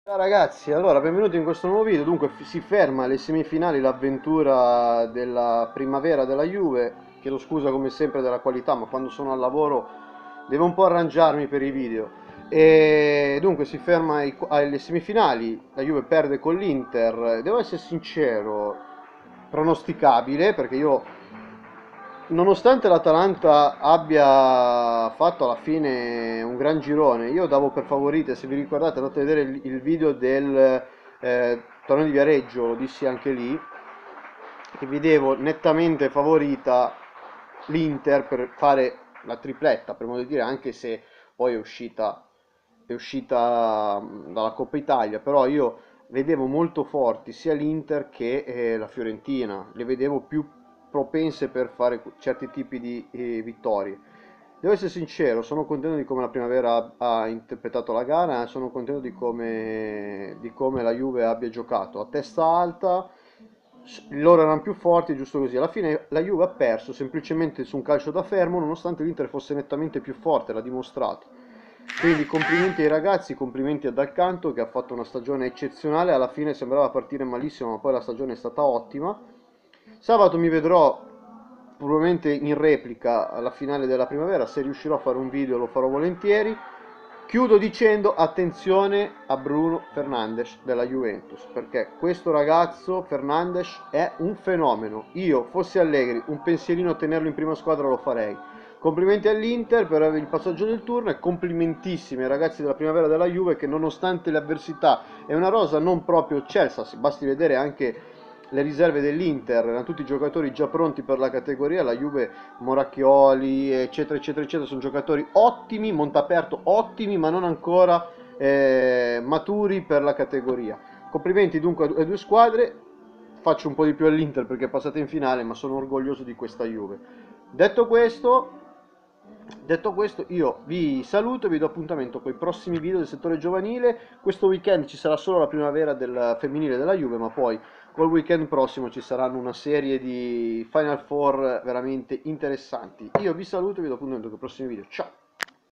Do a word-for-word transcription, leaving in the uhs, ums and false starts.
Ciao ragazzi, allora benvenuti in questo nuovo video. Dunque f- si ferma alle semifinali l'avventura della primavera della Juve. Chiedo scusa come sempre della qualità, ma quando sono al lavoro devo un po' arrangiarmi per i video. E dunque si ferma ai- alle semifinali, la Juve perde con l'Inter. Devo essere sincero, pronosticabile, perché io, nonostante l'Atalanta abbia fatto alla fine un gran girone, io davo per favorite. Se vi ricordate, andate a vedere il, il video del eh, torneo di Viareggio, lo dissi anche lì, che vedevo nettamente favorita l'Inter per fare la tripletta, per modo di dire, anche se poi è uscita, è uscita mh, dalla Coppa Italia, però io vedevo molto forti sia l'Inter che eh, la Fiorentina, le vedevo più propense per fare certi tipi di eh, vittorie. Devo essere sincero, sono contento di come la Primavera ha, ha interpretato la gara, sono contento di come, di come la Juve abbia giocato a testa alta. S- loro erano più forti, giusto così. Alla fine la Juve ha perso semplicemente su un calcio da fermo, nonostante l'Inter fosse nettamente più forte, l'ha dimostrato. Quindi complimenti ai ragazzi, complimenti a Dal Canto che ha fatto una stagione eccezionale. Alla fine sembrava partire malissimo, ma poi la stagione è stata ottima. Sabato mi vedrò probabilmente in replica alla finale della primavera. Se riuscirò a fare un video lo farò volentieri. Chiudo dicendo attenzione a Bruno Fernandes della Juventus, perché questo ragazzo Fernandes è un fenomeno. Io fossi Allegri, un pensierino a tenerlo in prima squadra lo farei. Complimenti all'Inter per il passaggio del turno e complimentissimi ai ragazzi della primavera della Juve che, nonostante le avversità, è una rosa non proprio Chelsea, basti vedere anche le riserve dell'Inter, erano tutti giocatori già pronti per la categoria. La Juve, Moracchioli, eccetera, eccetera, eccetera, sono giocatori ottimi, Montaperto ottimi, ma non ancora eh, maturi per la categoria. Complimenti dunque alle due squadre, faccio un po' di più all'Inter perché è passata in finale, ma sono orgoglioso di questa Juve. Detto questo, detto questo, io vi saluto e vi do appuntamento con i prossimi video del settore giovanile. Questo weekend ci sarà solo la primavera del femminile della Juve, ma poi col weekend prossimo ci saranno una serie di Final Four veramente interessanti. Io vi saluto e vi do appuntamento con i prossimi video. Ciao!